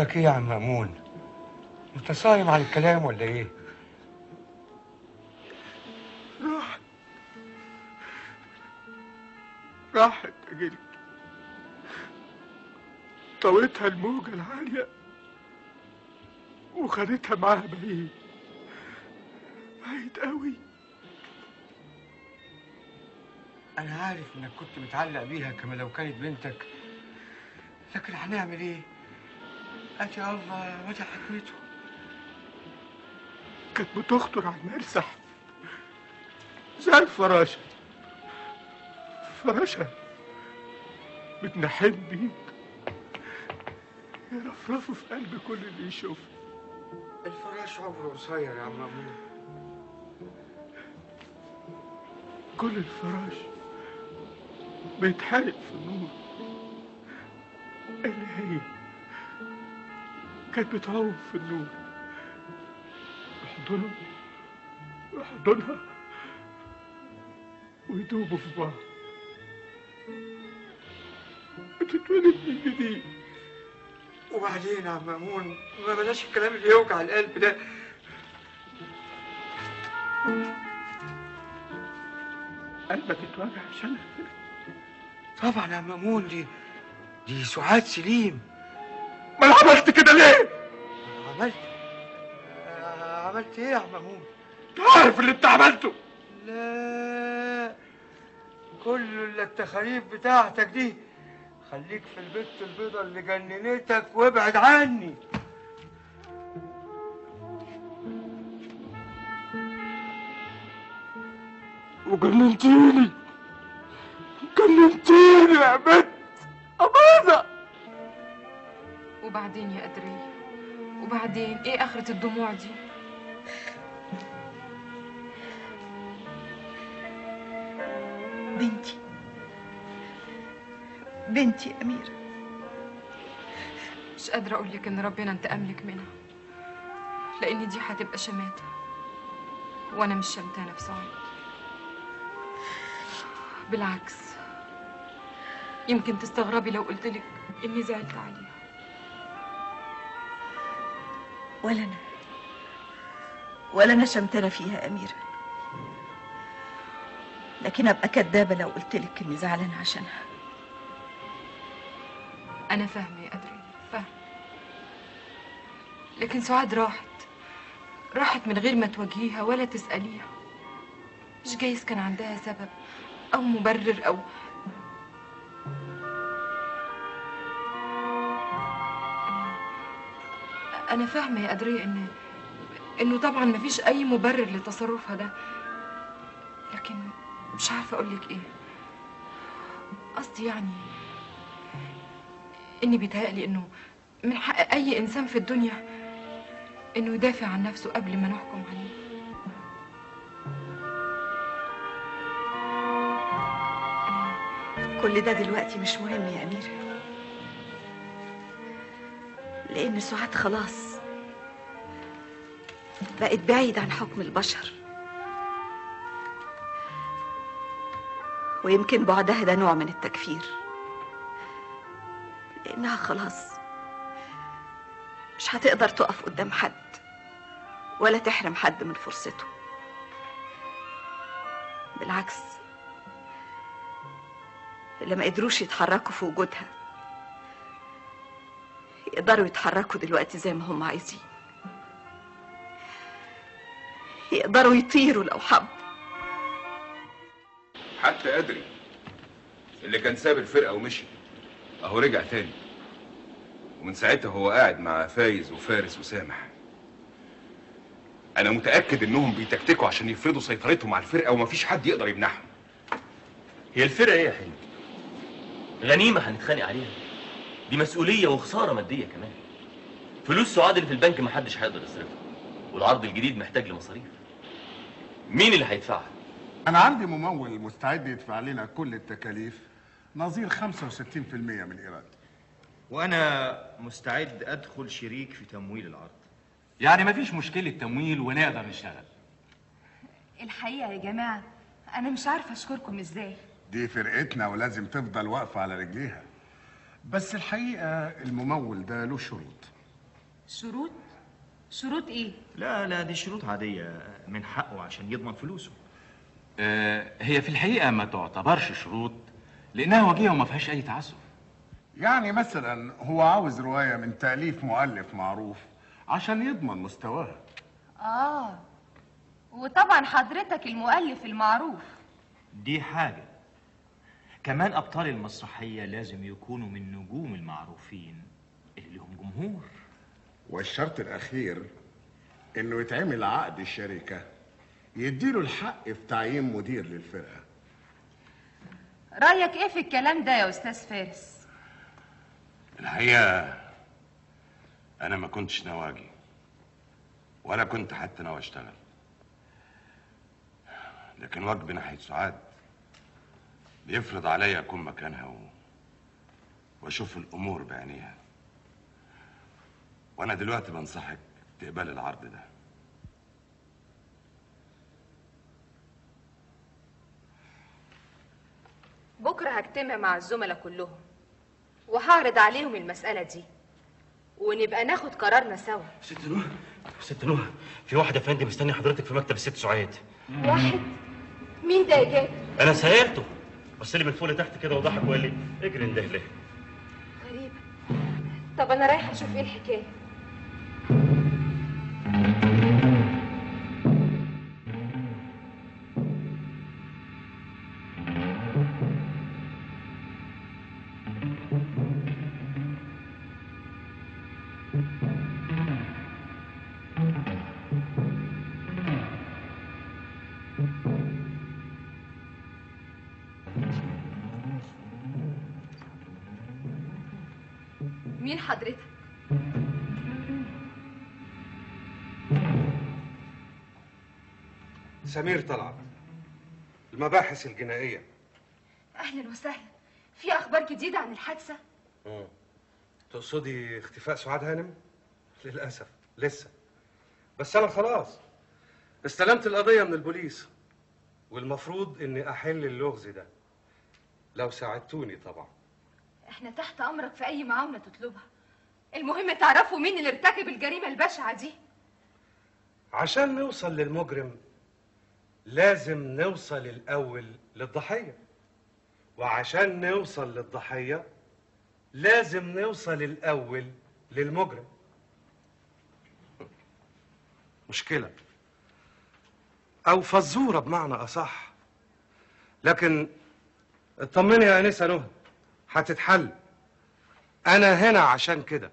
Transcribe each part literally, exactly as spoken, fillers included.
لك ايه يا عم مأمون؟ انت صايم على الكلام ولا ايه؟ راحت راحت يا جدي، طويتها الموجة العالية وخدتها معاها بعيد بعيد قوي. انا عارف انك كنت متعلق بيها كما لو كانت بنتك، لكن هنعمل ايه؟ اتي الله وجه حكمته. كانت بتخطر على المرسح زي الفراشة، فراشة بتنحب بيك يرفرفوا في قلب كل اللي يشوفها. الفراش عمره قصير يا عم مأمون. كل الفراش بيتحرق في النور اللي هي كانت بتعوم في النور، يحضنه يحضنها ويدوبوا في بعض، بتتولد من جديد. وبعدين يا عم مأمون ما بلاش الكلام اللي يوجع القلب ده. قلبك اتوجع عشانها؟ طبعا يا عم مأمون، دي دي سعاد سليم. ما انا عملت كده ليه؟ عملت آه، عملت ايه يا عم مأمون؟ عارف اللي انت عملته. لا، كل اللي التخاريف بتاعتك دي خليك في البت البيضة اللي جننتك وابعد عني. وجننتيني جننتيني يا بنت أباظة. وبعدين يا قدرية، وبعدين ايه آخرة الدموع دي؟ بنتي بنتي يا أميرة. مش قادرة أقول لك إن ربنا انتقم لك منها، لأن دي هتبقى شماتة وأنا مش شمتانة في سعاد. بالعكس، يمكن تستغربي لو قلت لك إني زعلت عليها. ولا أنا ولا أنا شمتانة فيها يا أميرة، لكن أبقى كدابة لو قلت لك إني زعلانة عشانها. أنا فاهمة يا قدرية، فاهمة، لكن سعاد راحت راحت من غير ما تواجهيها ولا تسأليها. مش جايز كان عندها سبب أو مبرر أو أنا فاهمة يا قدرية إن إنه طبعا مفيش أي مبرر لتصرفها ده، لكن مش عارفة أقولك إيه. قصدي يعني إني بيتهيألي إنه من حق أي إنسان في الدنيا إنه يدافع عن نفسه قبل ما نحكم عليه. كل ده دلوقتي مش مهم يا أميرة، لأن سعاد خلاص بقت بعيد عن حكم البشر، ويمكن بعدها ده نوع من التكفير، لأنها خلاص مش هتقدر تقف قدام حد ولا تحرم حد من فرصته. بالعكس، اللي ما قدروش يتحركوا في وجودها يقدروا يتحركوا دلوقتي زي ما هم عايزين، يقدروا يطيروا لو حبوا. حتى قدري اللي كان ساب الفرقة ومشي اهو رجع تاني، ومن ساعتها هو قاعد مع فايز وفارس وسامح. انا متأكد انهم بيتكتكوا عشان يفرضوا سيطرتهم على الفرقة ومفيش حد يقدر يمنعهم. هي الفرقة ايه يا حلمي؟ غنيمة هنتخانق عليها؟ دي مسؤولية وخسارة مادية كمان. فلوس سعاد اللي في البنك محدش هيقدر يصرفها، والعرض الجديد محتاج لمصاريف. مين اللي هيدفعها؟ أنا عندي ممول مستعد يدفع لنا كل التكاليف نظير خمسة وستين بالمية من إيرادي. وأنا مستعد أدخل شريك في تمويل العرض. يعني مفيش مشكلة تمويل ونقدر نشتغل. الحقيقة يا جماعة أنا مش عارفة أشكركم إزاي. دي فرقتنا ولازم تفضل واقفة على رجليها، بس الحقيقة الممول ده له شروط. شروط؟ شروط ايه؟ لا لا دي شروط عادية من حقه عشان يضمن فلوسه. آه هي في الحقيقة ما تعتبرش شروط لأنها وجيهة وما فيهاش أي تعسف. يعني مثلا هو عاوز رواية من تأليف مؤلف معروف عشان يضمن مستواها. اه وطبعا حضرتك المؤلف المعروف. دي حاجة. كمان أبطال المسرحية لازم يكونوا من نجوم المعروفين اللي لهم جمهور. والشرط الأخير إنه يتعمل عقد الشركة يديله الحق في تعيين مدير للفرقة. رأيك ايه في الكلام ده يا أستاذ فارس؟ الحقيقة أنا ما كنتش ناوي أجي ولا كنت حتى ناوي أشتغل، لكن واجبي ناحية سعاد بيفرض عليا أكون مكانها و... وأشوف الأمور بعينيها. وأنا دلوقتي بنصحك تقبل العرض ده. بكرة هجتمع مع الزملاء كلهم وهعرض عليهم المسألة دي ونبقى ناخد قرارنا سوا. ست نوح ست نوح في واحد يا فندم مستني حضرتك في مكتب الست سعاد. واحد؟ مين ده يا جاد؟ انا سألته بص لي من فوق لتحت كده وضحك وقال لي اجري انده ليه. غريبة. طب أنا رايحة أشوف إيه الحكاية. مين حضرتك؟ سمير طلعت، المباحث الجنائية. أهلا وسهلا. في أخبار جديدة عن الحادثة؟ مم. تقصدي اختفاء سعاد هانم؟ للأسف لسه، بس أنا خلاص استلمت القضية من البوليس والمفروض إني أحل اللغز ده لو ساعدتوني طبعا. احنا تحت أمرك في أي معاونة تطلبها. المهم تعرفوا مين اللي ارتكب الجريمة البشعة دي. عشان نوصل للمجرم لازم نوصل الأول للضحية، وعشان نوصل للضحية لازم نوصل الأول للمجرم. مشكلة أو فزورة بمعنى أصح، لكن اطمني يا أنسة نهى هتتحل. أنا هنا عشان كده.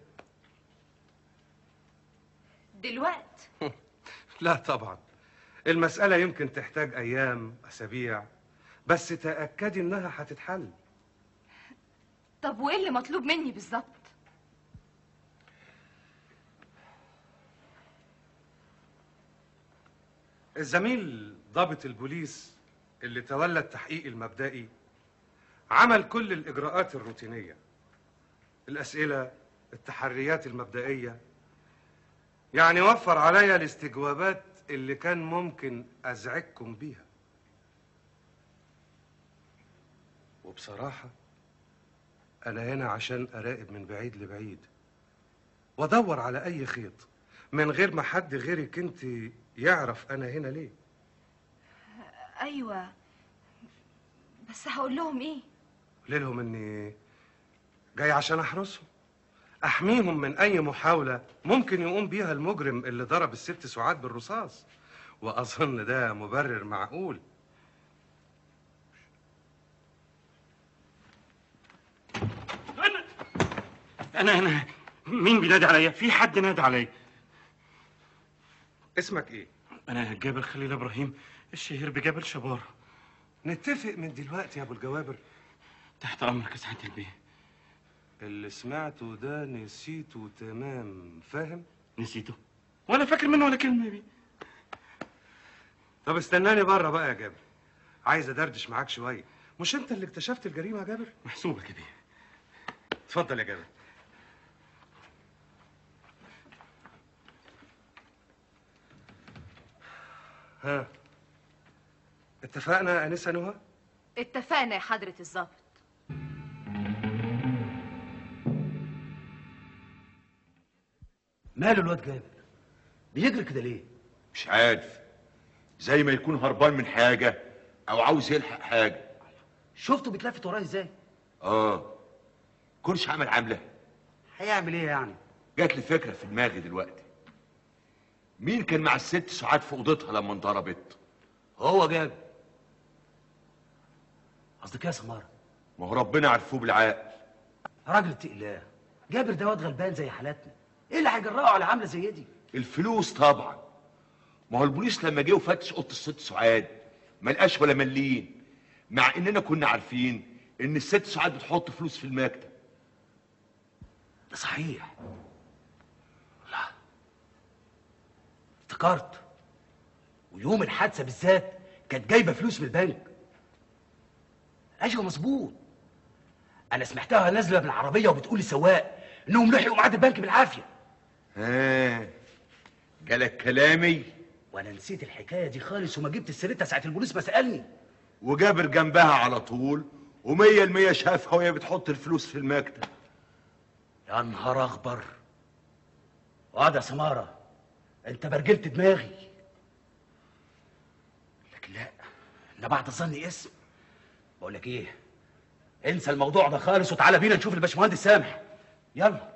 دلوقت؟ لا طبعا، المسألة يمكن تحتاج أيام أسابيع، بس تأكدي إنها هتتحل. طب وإيه اللي مطلوب مني بالظبط؟ الزميل ضابط البوليس اللي تولى التحقيق المبدئي عمل كل الإجراءات الروتينية، الأسئلة، التحريات المبدئية، يعني وفر عليا الاستجوابات اللي كان ممكن أزعجكم بيها. وبصراحة أنا هنا عشان أراقب من بعيد لبعيد وأدور على أي خيط من غير ما حد غيرك أنت يعرف أنا هنا ليه. أيوة، بس هقول لهم إيه؟ قولي لهم إني جاي عشان أحرسهم، أحميهم من أي محاولة ممكن يقوم بيها المجرم اللي ضرب الست سعاد بالرصاص، وأظن ده مبرر معقول. انا انا مين بينادي عليا؟ في حد نادي عليا. اسمك ايه؟ انا جابر خليل ابراهيم الشهير بجبل شبارة. نتفق من دلوقتي يا ابو الجوابر. تحت امرك يا سعاده البيه. اللي سمعته ده نسيته تمام، فاهم؟ نسيته ولا فاكر منه ولا كلمه بيه. طب استناني بره بقى يا جابر، عايز ادردش معاك شويه. مش انت اللي اكتشفت الجريمه يا جابر؟ محسوبك يا بيه. اتفضل يا جابر. ها، اتفقنا يا انسه نهى؟ اتفقنا يا حضرة الضابط. ماله الواد جابر؟ بيجري كده ليه؟ مش عارف، زي ما يكون هربان من حاجه او عاوز يلحق حاجه. شفته بيتلفت وراه ازاي؟ اه كرش عمل عامله. هيعمل ايه يعني؟ جات لي فكره في دماغي دلوقتي. مين كان مع الست سعاد في اوضتها لما انضربت؟ هو جابر. قصدك ايه يا سماره؟ ما هو ربنا عرفوه بالعقل. راجل اتقي الله، جابر ده واد غلبان زي حالاتنا، ايه اللي هيجرأه على عامله زي دي؟ الفلوس طبعا. ما هو البوليس لما جه وفتش اوضه الست سعاد ما لقاش ولا مليين، مع اننا كنا عارفين ان الست سعاد بتحط فلوس في المكتب. ده صحيح. لا افتكرت، ويوم الحادثه بالذات كانت جايبه فلوس من البنك. ايوه مظبوط، انا سمعتها نازله بالعربيه وبتقول للسواق انهم لحقوا ميعاد البنك بالعافيه. ها جالك كلامي؟ وانا نسيت الحكايه دي خالص وما جبت سيرتها ساعه البوليس ما سالني. وجابر جنبها على طول ومية المية شافها وهي بتحط الفلوس في المكتب. يا نهار اخبر. واد يا سماره، انت برجلت دماغي. لكن لا، انا بعد ظني اسم. بقول لك ايه، انسى الموضوع ده خالص وتعالى بينا نشوف الباشمهندس سامح. يلا.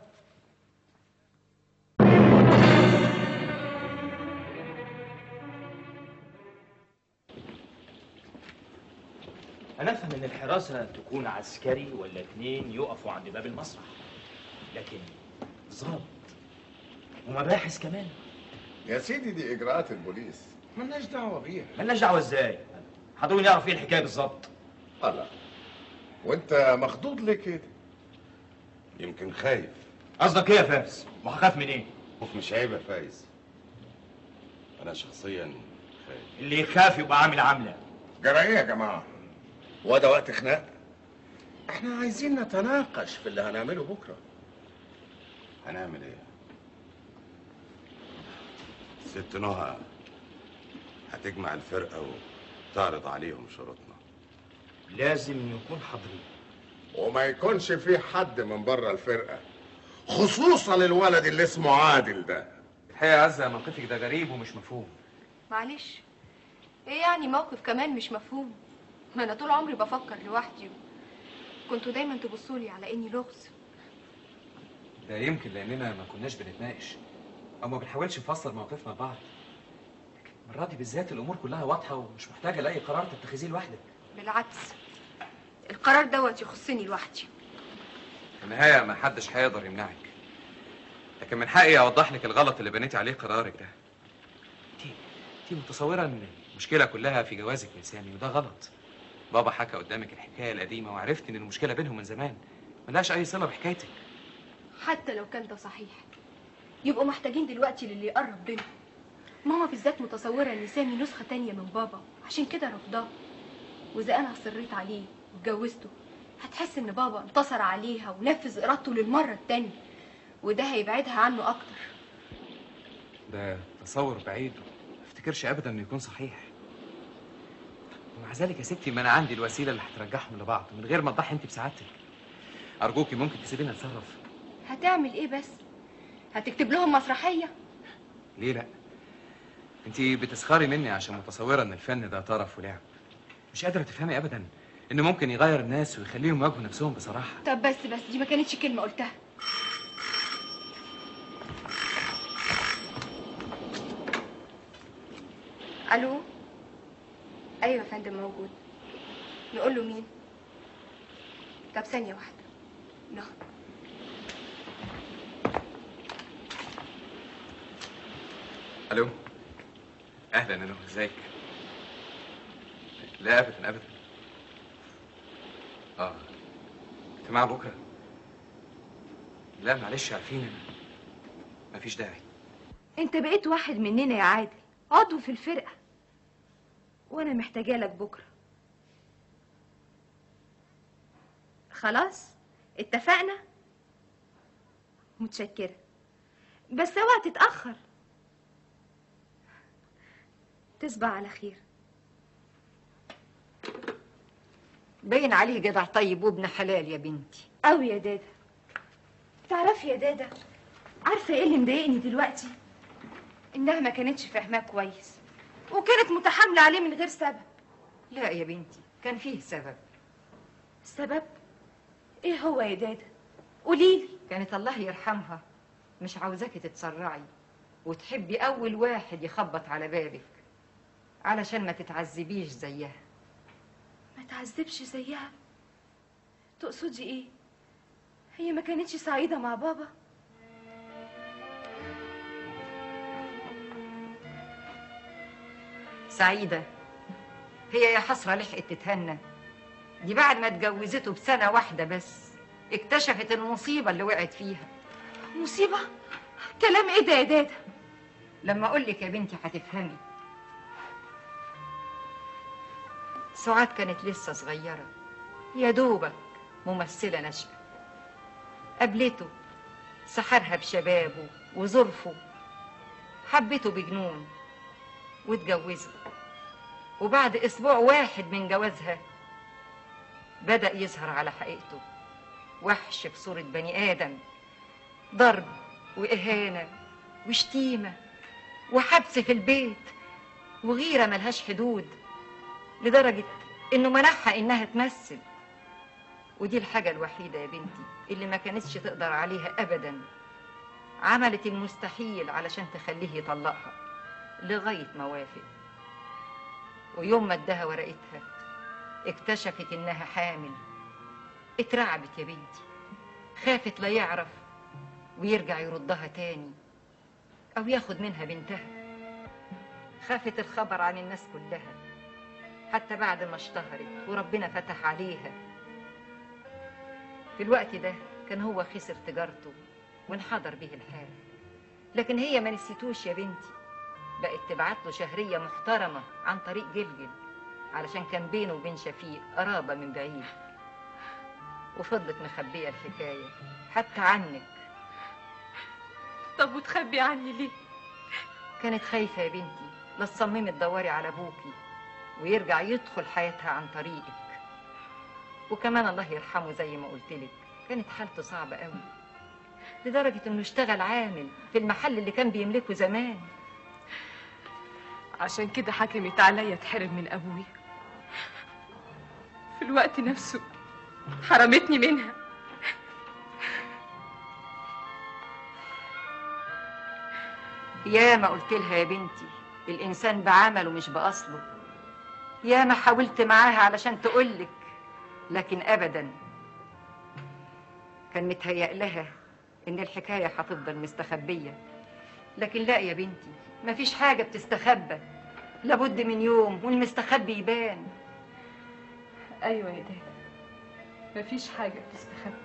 أنا أفهم إن الحراسة تكون عسكري ولا اتنين يقفوا عند باب المسرح، لكن ظابط ومباحث كمان. يا سيدي دي اجراءات البوليس، ملناش دعوة بيها. ملناش دعوة إزاي؟ حضروني نعرف إيه الحكاية بالظبط. الله، وأنت مخضوض ليه كده؟ يمكن خايف. قصدك إيه يا فارس؟ وهخاف من إيه؟ خوف مش عيب يا فايز. أنا شخصيا خايف. اللي يخاف يبقى عامل عاملة. جرى إيه يا جماعة؟ هو ده وقت خناق؟ احنا عايزين نتناقش في اللي هنعمله بكره. هنعمل ايه؟ ست نهى هتجمع الفرقه وتعرض عليهم شروطنا. لازم يكون حاضرين، وما يكونش في حد من بره الفرقه، خصوصا الولد اللي اسمه عادل ده. الحقيقه يا عزه موقفك ده غريب ومش مفهوم. معلش، ايه يعني موقف كمان مش مفهوم؟ ما انا طول عمري بفكر لوحدي، كنتوا دايما تبصوا لي على اني لغز. ده يمكن لاننا ما كناش بنتناقش او ما بنحاولش نفسر موقفنا لبعض. المره دي بالذات الامور كلها واضحه ومش محتاجه لاي قرار تتخذيه لوحدك. بالعكس، القرار دوت يخصني لوحدي. في النهايه ما حدش هيقدر يمنعك، لكن من حقي اوضح لك الغلط اللي بنيتي عليه قرارك ده. انت انت متصوره ان المشكله كلها في جوازك من سامي، وده غلط. بابا حكى قدامك الحكايه القديمه وعرفت ان المشكله بينهم من زمان، ملهاش اي صله بحكايتك. حتى لو كان ده صحيح، يبقوا محتاجين دلوقتي للي يقرب بينهم. ماما بالذات متصوره ان سامي نسخه تانية من بابا، عشان كده رفضاه. واذا انا اصريت عليه واتجوزته، هتحس ان بابا انتصر عليها ونفذ ارادته للمره التانية، وده هيبعدها عنه اكتر. ده تصور بعيد، ما افتكرش ابدا انه يكون صحيح. ومع ذلك يا ستي ما انا عندي الوسيله اللي هترجعهم لبعض من غير ما تضحي انت بسعادتك. ارجوكي ممكن تسيبيني اتصرف. هتعمل ايه بس؟ هتكتب لهم مسرحيه؟ ليه لا؟ انت بتسخري مني عشان متصوره ان الفن ده طرف ولعب. مش قادره تفهمي ابدا انه ممكن يغير الناس ويخليهم يواجهوا نفسهم بصراحه. طب بس بس دي ما كانتش كلمه قلتها. الو. ايوه يا فندم موجود. نقول له مين؟ طب ثانيه واحده. لا. الو. اهلا يا نور، ازيك؟ لا ابدا ابدا. اه اجتماع بكره؟ لا معلش، عارفين مفيش داعي. انت بقيت واحد مننا يا عادل، عضو في الفرقه، وانا محتاجه لك بكره. خلاص اتفقنا. متشكره، بس اوعى تتاخر. تصبح على خير. باين عليه جدع طيب وابن حلال يا بنتي. قوي يا دادا. تعرفي يا دادا، عارفه ايه اللي مضايقني دلوقتي؟ انها ما كانتش فاهماه كويس وكانت متحامله عليه من غير سبب. لا يا بنتي، كان فيه سبب. سبب؟ ايه هو يا دادا؟ قوليلي. كانت الله يرحمها مش عاوزاكي تتسرعي وتحبي اول واحد يخبط على بابك علشان ما تتعذبيش زيها. ما تعذبش زيها؟ تقصدي ايه؟ هي ما كانتش سعيده مع بابا؟ سعيدة؟ هي يا حسرة لحقت تتهنى. دي بعد ما اتجوزته بسنة واحدة بس اكتشفت المصيبة اللي وقعت فيها. مصيبة؟ كلام ايه ده يا دادا؟ لما اقولك يا بنتي هتفهمي. سعاد كانت لسه صغيرة يا دوبك ممثلة ناشئة. قابلته سحرها بشبابه وظرفه، حبته بجنون واتجوزوا. وبعد اسبوع واحد من جوازها بدأ يظهر على حقيقته، وحش في صورة بني آدم، ضرب وإهانة وشتيمة وحبس في البيت وغيرة ملهاش حدود، لدرجة إنه منحها إنها تمثل. ودي الحاجة الوحيدة يا بنتي اللي ما كانتش تقدر عليها أبدا. عملت المستحيل علشان تخليه يطلقها لغاية ما وافق. ويوم ما اداها ورقتها اكتشفت إنها حامل. اترعبت يا بنتي، خافت لا يعرف ويرجع يردها تاني أو ياخد منها بنتها. خافت الخبر عن الناس كلها حتى بعد ما اشتهرت وربنا فتح عليها. في الوقت ده كان هو خسر تجارته وانحدر به الحال، لكن هي ما نسيتوش يا بنتي. بقت تبعت له شهرية محترمة عن طريق جلجل علشان كان بينه وبين شفيق قرابة من بعيد. وفضلت مخبية الحكاية حتى عنك. طب وتخبي عني ليه؟ كانت خايفة يا بنتي لا تصممي تدوري على ابوكي ويرجع يدخل حياتها عن طريقك. وكمان الله يرحمه زي ما قلتلك كانت حالته صعبة قوي، لدرجة انه اشتغل عامل في المحل اللي كان بيملكه زمان. عشان كده حكمت عليا اتحرم من ابويا. في الوقت نفسه حرمتني منها. يا ما قلت لها يا بنتي الانسان بعمله مش باصله. يا ما حاولت معاها علشان تقولك لكن ابدا. كان متهيأ لها ان الحكايه هتفضل مستخبيه، لكن لا يا بنتي مفيش حاجه بتستخبى، لابد من يوم والمستخبي يبان. ايوه يا دادا، مفيش حاجه بتستخبى.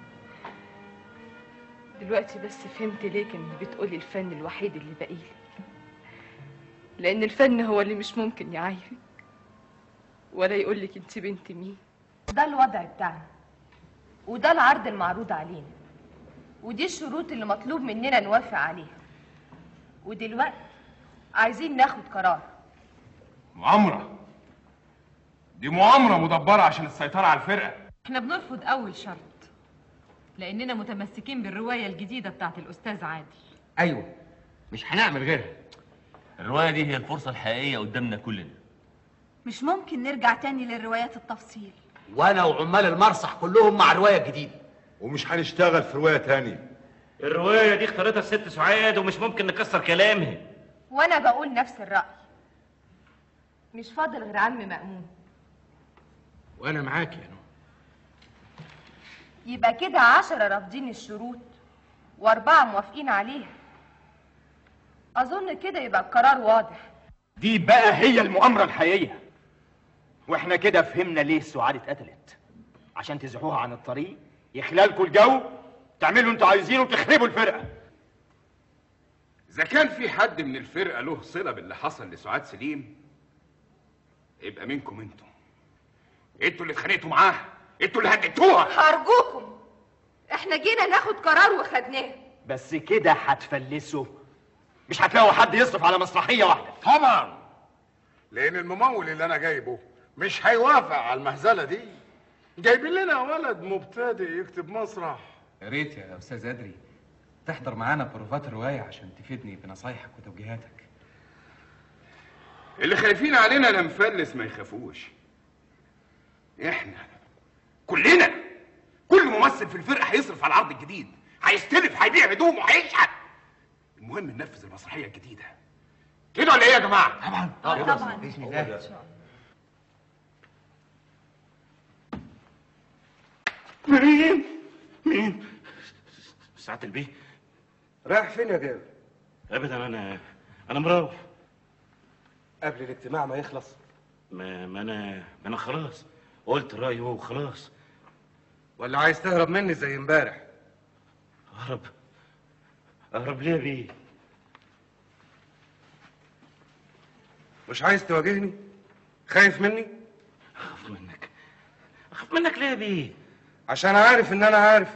دلوقتي بس فهمت ليه كانت بتقولي الفن الوحيد اللي باقيلي، لان الفن هو اللي مش ممكن يعايرك ولا يقولك انت بنت مين. ده الوضع بتاعنا وده العرض المعروض علينا ودي الشروط اللي مطلوب مننا نوافق عليها. ودلوقتي عايزين ناخد قرار. مؤامرة؟ دي مؤامرة مدبرة عشان السيطرة على الفرقة. احنا بنرفض أول شرط لأننا متمسكين بالرواية الجديدة بتاعت الأستاذ عادل. أيوة، مش هنعمل غيرها. الرواية دي هي الفرصة الحقيقية قدامنا كلنا. مش ممكن نرجع تاني للروايات التفصيل. وانا وعمال المسرح كلهم مع روايه جديده. ومش هنشتغل في روايه تانية. الروايه دي اختارتها الست سعاد ومش ممكن نكسر كلامها. وانا بقول نفس الرأي. مش فاضل غير عم مأمون. وانا معاك يا نو. يبقى كده عشرة رافضين الشروط واربعة موافقين عليها. اظن كده يبقى القرار واضح. دي بقى هي المؤامرة الحقيقية. واحنا كده فهمنا ليه سعاد اتقتلت، عشان تزحوها عن الطريق، يخلالكوا الجو، تعملوا انتوا عايزينه وتخربوا الفرقة. إذا كان في حد من الفرقة له صلة باللي حصل لسعاد سليم يبقى منكم انتوا. انتوا اللي اتخانقتوا معاها، انتوا اللي هددتوها. أرجوكم، احنا جينا ناخد قرار وخدناه. بس كده هتفلسوا، مش هتلاقوا حد يصرف على مسرحية واحدة. طبعا، لأن الممول اللي أنا جايبه مش هيوافق على المهزلة دي. جايبين لنا ولد مبتدئ يكتب مسرح. يا ريت يا أستاذ أدري، تحضر معانا بروفات الروايه عشان تفيدني بنصايحك وتوجيهاتك. اللي خايفين علينا لا مفلس ما يخافوش. احنا كلنا كل ممثل في الفرقه هيصرف على العرض الجديد، هيستلف، هيبيع هدومه، هيشحت. المهم ننفذ المسرحيه الجديده. كده ولا ايه يا جماعه؟ طبعا طبعا طبعا باذن الله. مين؟ مين؟ سعادة البيه. رايح فين يا جابر؟ ابدا انا انا مروح. قبل الاجتماع ما يخلص؟ ما ما انا ما انا خلاص قلت رايي وخلاص. ولا عايز تهرب مني زي امبارح؟ اهرب؟ اهرب ليه يا بيه؟ مش عايز تواجهني؟ خايف مني؟ اخاف منك. اخاف منك ليه يا بيه؟ عشان عارف ان انا عارف.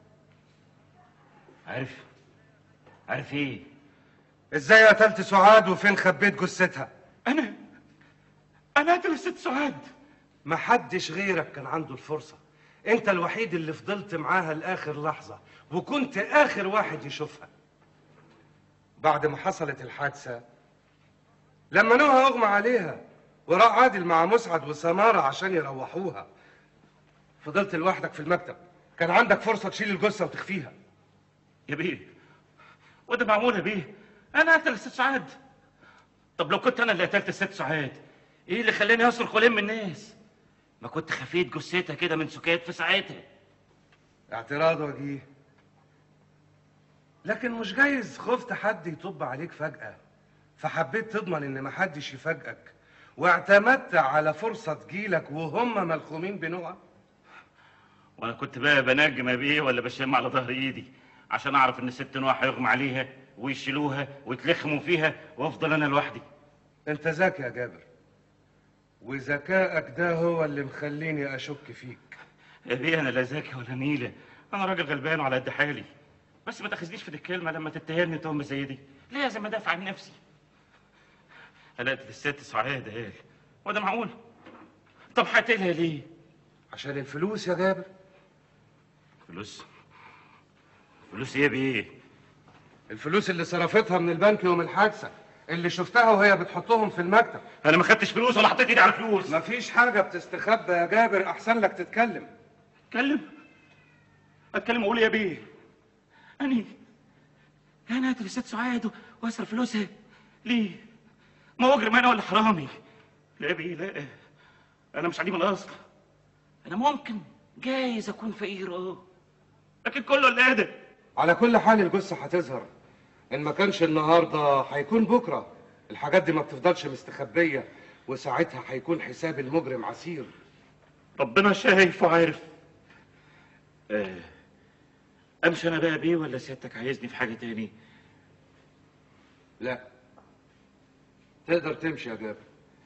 عارف؟ عارف ايه؟ ازاي قتلت سعاد وفين خبيت جثتها؟ انا انا قتل الست سعاد. محدش غيرك كان عنده الفرصة. انت الوحيد اللي فضلت معاها لاخر لحظة وكنت اخر واحد يشوفها. بعد ما حصلت الحادثة لما نوها اغمى عليها وراح عادل مع مسعد وسمارة عشان يروحوها، فضلت لوحدك في المكتب. كان عندك فرصة تشيل الجثة وتخفيها. يا بيه وده معمول يا بيه؟ انا قتل الست سعاد. طب لو كنت انا اللي قتلت الست سعاد ايه اللي خلاني اصرخ والم الناس؟ ما كنت خفيت جثتها كده من سكات في ساعتها. اعتراض وجيه، لكن مش جايز خفت حد يطب عليك فجأة فحبيت تضمن ان محدش يفاجئك واعتمدت على فرصة تجيلك وهم ملخومين بنوعك؟ وانا كنت بقى بنجم يا بيه ولا بشم على ظهر ايدي عشان اعرف ان الست نوح هيغمى عليها ويشيلوها ويتلخموا فيها وافضل انا لوحدي؟ انت ذكي يا جابر، وذكائك ده هو اللي مخليني اشك فيك. يا بيه انا لا ذكي ولا نيله، انا راجل غلبان وعلى قد حالي. بس ما تاخذنيش في دي الكلمه لما تتهمني تهمه زي دي. لازم ادافع عن نفسي. انا قتلت الست سعاد قال وده معقول؟ طب هقتلها ليه؟ عشان الفلوس يا جابر. فلوس؟ فلوس ايه يا بيه؟ الفلوس اللي صرفتها من البنك يوم الحادثه، اللي شفتها وهي بتحطهم في المكتب. انا ما خدتش فلوس ولا حطيت ايدي على فلوس. مفيش حاجه بتستخبى يا جابر، احسن لك تتكلم. اتكلم؟ اتكلم واقول يا بيه؟ اني انا قاتل الست سعاد واصرف فلوسها ليه؟ ما هو اجرم انا ولا حرامي؟ لا يا بيه لا، انا مش عديم الاصل. انا ممكن جايز اكون فقير اه، لكن كله اللي قادر. على كل حال الجثه هتظهر، ان ما كانش النهارده هيكون بكره. الحاجات دي ما بتفضلش مستخبيه، وساعتها هيكون حساب المجرم عسير. ربنا شايف وعارف. آه. امشي انا بقى بيه ولا سيادتك عايزني في حاجه تاني؟ لا تقدر تمشي يا جابر.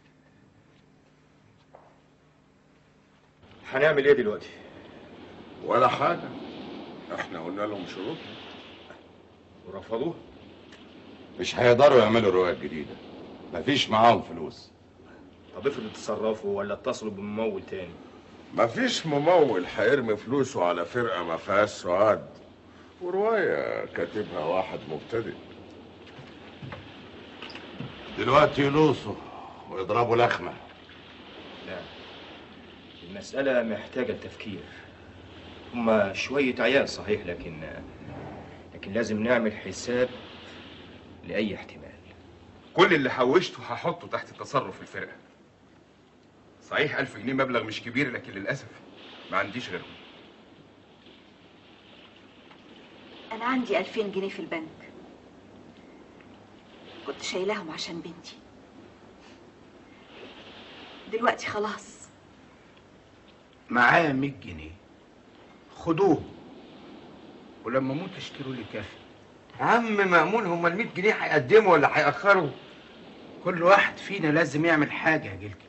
هنعمل ايه دلوقتي؟ ولا حاجة، احنا قلنا لهم شروط ورفضوها. مش هيقدروا يعملوا رواية جديدة، مفيش معاهم فلوس. طب افرض اتصرفوا ولا اتصلوا بممول تاني؟ مفيش ممول هيرمي فلوسه على فرقة ما فيهاش سعاد، ورواية كاتبها واحد مبتدئ. دلوقتي يلوصوا ويضربوا لخمة. لا، المسألة محتاجة تفكير. هما شوية عيال صحيح، لكن لكن لازم نعمل حساب لأي احتمال. كل اللي حوشته هحطه تحت تصرف الفرقة. صحيح ألف جنيه مبلغ مش كبير، لكن للأسف ما عنديش غيرهم. أنا عندي ألفين جنيه في البنك، كنت شايلاهم عشان بنتي. دلوقتي خلاص. معايا مية جنيه، خدوه ولما اموت اشتروا لي كافي. عم مأمون، هما ال مية جنيه هيقدموا ولا هيأخروا؟ كل واحد فينا لازم يعمل حاجة يا جلجل.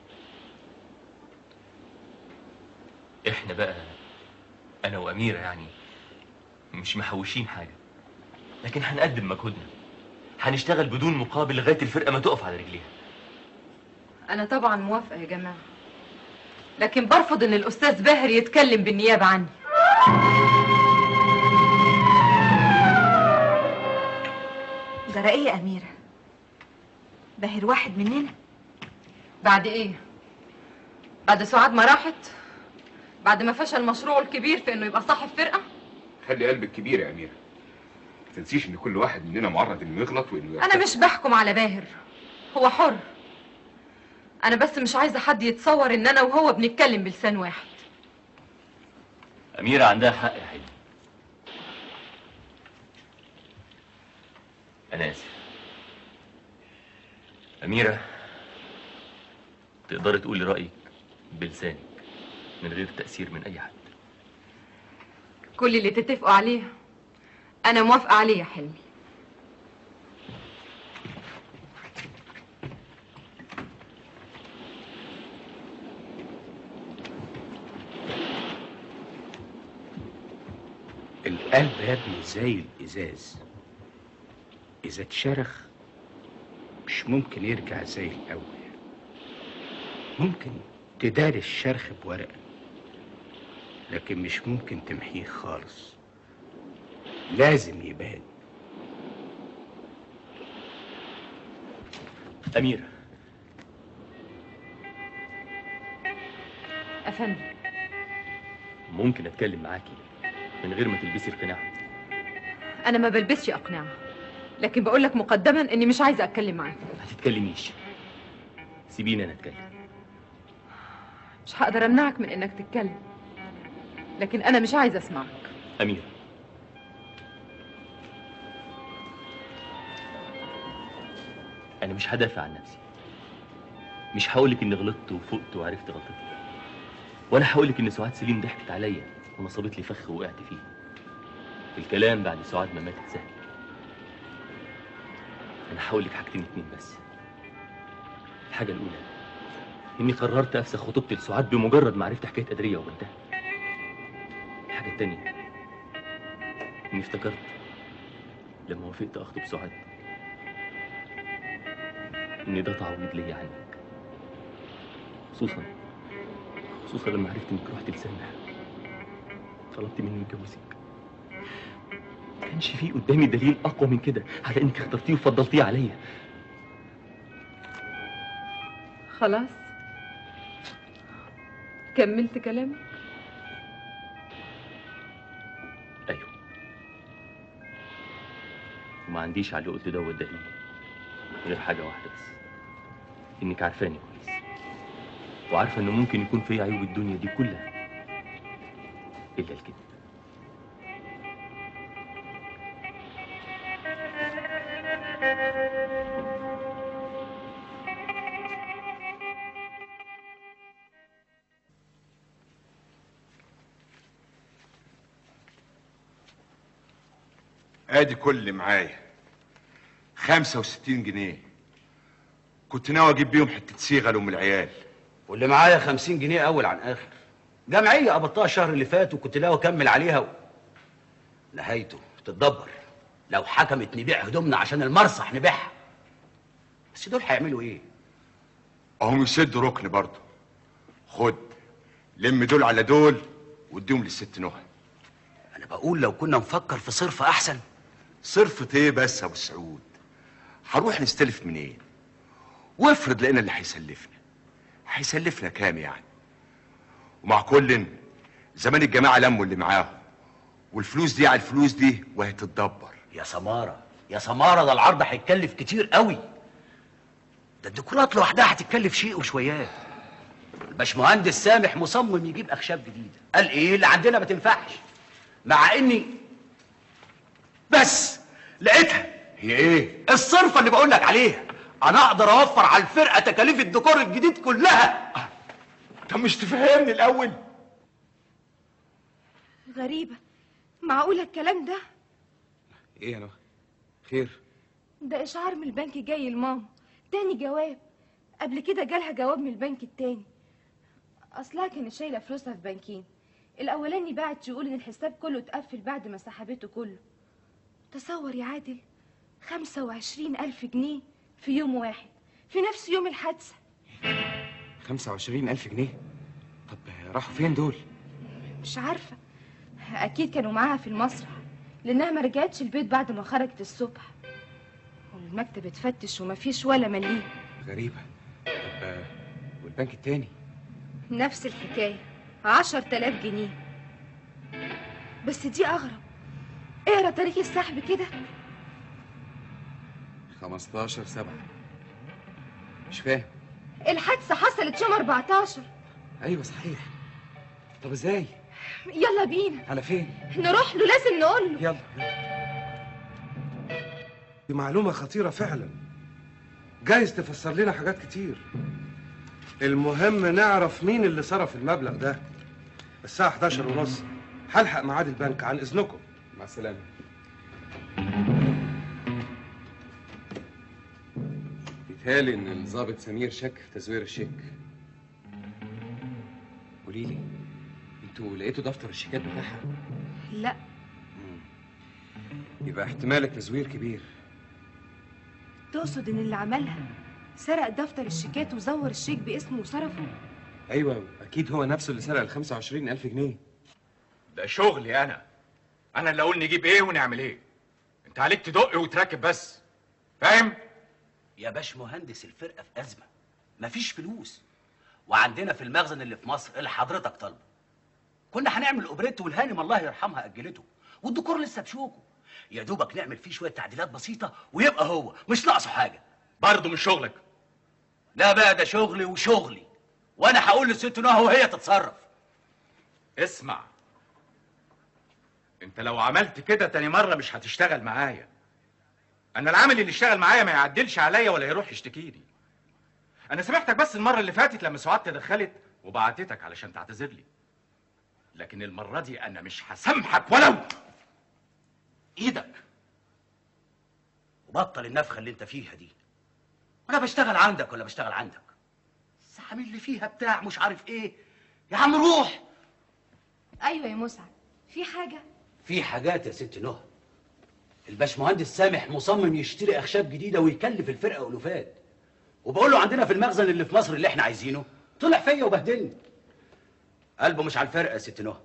احنا بقى انا واميرة يعني مش محوشين حاجة، لكن هنقدم مجهودنا، هنشتغل بدون مقابل لغاية الفرقة ما تقف على رجليها. أنا طبعا موافقة يا جماعة، لكن برفض إن الأستاذ باهر يتكلم بالنيابة عني. جرى ايه يا أميرة؟ باهر واحد مننا. بعد ايه؟ بعد سعاد ما راحت؟ بعد ما فشل مشروعه الكبير في انه يبقى صاحب فرقة؟ خلي قلبك كبير يا أميرة. ما تنسيش إن كل واحد مننا معرض إنه يغلط وإنه يرتكب. انا مش بحكم على باهر، هو حر. انا بس مش عايزة حد يتصور ان انا وهو بنتكلم بلسان واحد. أميرة عندها حق يا حلمي. أنا آسف. أميرة، تقدري تقولي رأيك بلسانك من غير تأثير من أي حد. كل اللي تتفقوا عليه انا موافقة عليه يا حلمي. القلب يا ابني زي الازاز، اذا اتشرخ مش ممكن يرجع زي الاول. ممكن تداري الشرخ بورقه لكن مش ممكن تمحيه خالص، لازم يبان. أميرة. افندم، ممكن أتكلم معاكي من غير ما تلبسي القناع؟ انا ما بلبسش اقنعة، لكن بقول لك مقدما اني مش عايزة اتكلم معاك. ما تتكلميش، سيبيني أنا أتكلم. مش هقدر امنعك من انك تتكلم، لكن انا مش عايزة اسمعك. أميرة، أنا مش هدافع عن نفسي، مش هقولك إني غلطت وفقت وعرفت غلطتي، ولا هقولك إن سعاد سليم ضحكت عليا ونصبت لي فخ وقعت فيه. الكلام بعد سعاد ما ماتت سهل. أنا هقولك حاجتين اتنين بس. الحاجة الأولى إني قررت أفسخ خطوبتي لسعاد بمجرد ما عرفت حكاية قدرية وبنتها. الحاجة التانية إني افتكرت لما وافقت أخطب سعاد إن ده تعويض ليا عنك، خصوصا خصوصا لما عرفت إنك رحت لسامح طلبت مني أتجوزك. ما كانش فيه قدامي دليل أقوى من كده على إنك اخترتيه وفضلتيه عليا. خلاص كملت كلامك؟ أيوه، وما عنديش على اللي قلت دوت دليل غير حاجة واحدة بس، إنك عارفاني كويس وعارفة إنه ممكن يكون في عيوب الدنيا دي كلها إلا الكذب. ادي كل اللي معايا خمسة وستين جنيه، كنت ناوي اجيب بيهم حته صيغه لام العيال. واللي معايا خمسين جنيه اول عن اخر، جمعيه قبضتها الشهر اللي فات وكنت ناوي اكمل عليها و... نهايته تتدبر لو حكمت نبيع هدومنا عشان المرصح نبيعها. بس دول هيعملوا ايه؟ اهم يسدوا ركن برضه. خد لم دول على دول واديهم للست نهى. انا بقول لو كنا نفكر في صرف احسن. صرفة ايه بس يا ابو سعود؟ هنروح نستلف منين؟ وافرض لقينا اللي هيسلفنا، هيسلفنا كام يعني؟ ومع كل زمان الجماعه لموا اللي معاهم، والفلوس دي على الفلوس دي وهتتدبر. يا سماره يا سماره، ده العرض هيتكلف كتير قوي. ده الديكورات لوحدها هتتكلف شيء وشويات. الباشمهندس سامح مصمم يجيب اخشاب جديده، قال ايه اللي عندنا ما تنفعش، مع اني بس لقيتها. هي ايه؟ الصرفه اللي بقول لك عليها. انا اقدر اوفر على الفرقه تكاليف الديكور الجديد كلها. طب مش تفهمني الاول؟ غريبة، معقولة الكلام ده؟ ايه يا نهى؟ خير؟ ده إشعار من البنك جاي لماما، تاني جواب. قبل كده جالها جواب من البنك التاني. أصلها كانت شايلة فلوسها في بنكين، الأولاني بعت يقول إن الحساب كله اتقفل بعد ما سحبته كله. تصور يا عادل، خمسة وعشرين ألف جنيه في يوم واحد، في نفس يوم الحادثة. خمسة وعشرين ألف جنيه؟ طب راحوا فين دول؟ مش عارفة، أكيد كانوا معاها في المسرح، لأنها ما رجعتش البيت بعد ما خرجت الصبح. المكتب اتفتش ومفيش ولا مليم. غريبة. طب آه، والبنك التاني؟ نفس الحكاية، عشر تلاف جنيه. بس دي أغرب، اقرا تاريخ السحب كده. خمستاشر سبعة. مش فاهم. الحادثة حصلت يوم أربعتاشر. ايوه صحيح. طب ازاي؟ يلا بينا. على فين؟ نروح له، لازم نقول له. يلا. دي معلومة خطيرة فعلا، جايز تفسر لنا حاجات كتير. المهم نعرف مين اللي صرف المبلغ ده. الساعة حداشر ونص هلحق ميعاد البنك، عن إذنكم. مع السلامة. بيتهيألي إن الضابط سمير شك في تزوير الشيك. قولي لي، انتوا لقيتوا دفتر الشيكات بتاعها؟ لا. يبقى احتمال التزوير كبير. تقصد ان اللي عملها سرق دفتر الشيكات وزور الشيك باسمه وصرفه؟ ايوه اكيد هو نفسه اللي سرق ال خمسة وعشرين ألف جنيه. ده شغلي انا انا اللي اقول نجيب ايه ونعمل ايه. انت عليك تدق وتركب بس، فاهم؟ يا باش مهندس، الفرقه في ازمه، مفيش فلوس، وعندنا في المخزن اللي في مصر اللي حضرتك طالبه. كنا هنعمل اوبريت والهانم الله يرحمها اجلته، والديكور لسه بشوكه، يا دوبك نعمل فيه شويه تعديلات بسيطه ويبقى هو مش ناقصه حاجه. برضه مش شغلك؟ لا بقى، ده شغلي وشغلي، وانا هقول للست نهى وهي تتصرف. اسمع، انت لو عملت كده تاني مره مش هتشتغل معايا. انا العامل اللي اشتغل معايا ما يعدلش عليا ولا يروح يشتكي لي. انا سامحتك بس المره اللي فاتت لما سعاد تدخلت وبعتتك علشان تعتذر لي، لكن المره دي انا مش هسامحك ولو ايدك. وبطل النفخه اللي انت فيها دي. انا بشتغل عندك ولا بشتغل عندك؟ بس عامل لي فيها بتاع مش عارف ايه. يا عم روح. ايوه يا مسعد، في حاجه؟ في حاجات يا ست نهى. الباشمهندس سامح مصمم يشتري اخشاب جديده ويكلف الفرقه الوفات، وبقول له عندنا في المخزن اللي في مصر اللي احنا عايزينه. طلع فيا وبهدلني. قلبه مش على الفرقه يا ست نهى.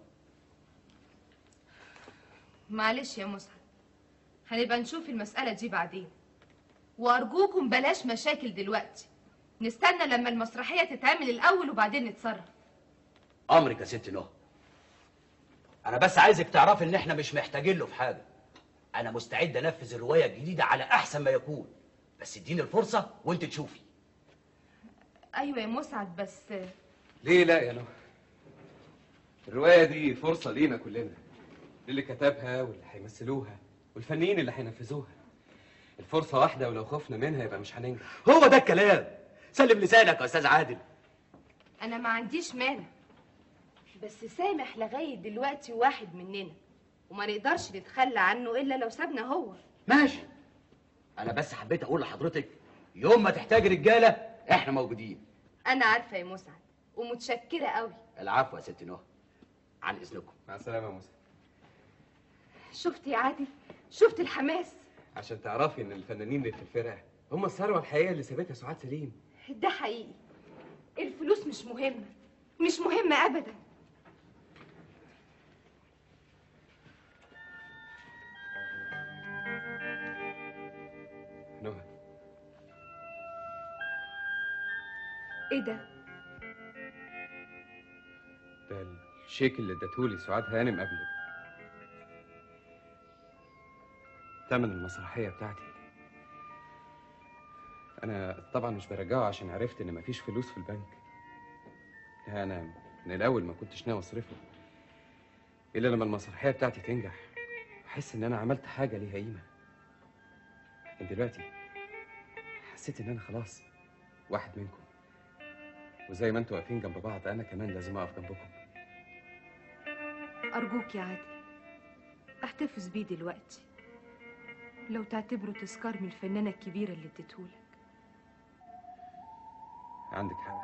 معلش يا مسعد، هنبقى نشوف المسألة دي بعدين، وأرجوكم بلاش مشاكل دلوقتي. نستنى لما المسرحية تتعمل الأول وبعدين نتصرف. امرك يا ست نهى. انا بس عايزك تعرفي ان احنا مش محتاجين له في حاجه. انا مستعد انفذ الروايه الجديده على احسن ما يكون، بس اديني الفرصه وانت تشوفي. أيوة يا مسعد، بس ليه لا يا نهى؟ الرواية دي فرصة لينا كلنا، للي كتبها واللي هيمثلوها والفنانين اللي هينفذوها. الفرصة واحدة، ولو خفنا منها يبقى مش هننجح. هو ده الكلام. سلم لسانك يا استاذ عادل. أنا ما عنديش مانع، بس سامح لغاية دلوقتي واحد مننا، وما نقدرش نتخلى عنه إلا لو سابنا هو. ماشي. انا بس حبيت اقول لحضرتك يوم ما تحتاج رجاله احنا موجودين. أنا عارفة يا مسعد، ومتشكرة قوي. العفو يا ست نهى. عن اذنكم. مع السلامة يا موسى. شفت يا عادل؟ شفت الحماس؟ عشان تعرفي ان الفنانين اللي في الفرقة هم الثروة الحقيقية اللي سابتها سعاد سليم. ده حقيقي. الفلوس مش مهمة، مش مهمة أبدا. نهى، إيه ده؟ ده الشيك اللي اديتهولي سعاد هانم قبلك، تمن المسرحية بتاعتي. أنا طبعا مش برجعه عشان عرفت إن مفيش فلوس في البنك. أنا من الأول ما كنتش ناوي أصرفه، إلا لما المسرحية بتاعتي تنجح أحس إن أنا عملت حاجة ليها قيمة. من دلوقتي حسيت إن أنا خلاص واحد منكم، وزي ما انتوا واقفين جنب بعض أنا كمان لازم أقف جنبكم. أرجوك يا عادل، احتفظ بيه دلوقتي، لو تعتبره تذكار من الفنانة الكبيرة اللي اديتهولك. عندك حق،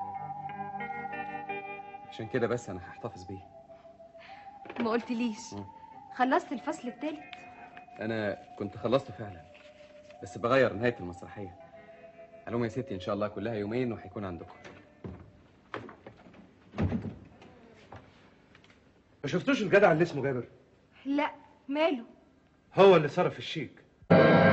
عشان كده بس أنا هحتفظ بيه. ما قلتليش خلصت الفصل الثالث؟ أنا كنت خلصته فعلا، بس بغير نهاية المسرحية. علوم يا ستي إن شاء الله كلها يومين وهيكون عندكم. ما شفتوش الجدع اللي اسمه جابر؟ لا، ماله؟ هو اللي صرف الشيك.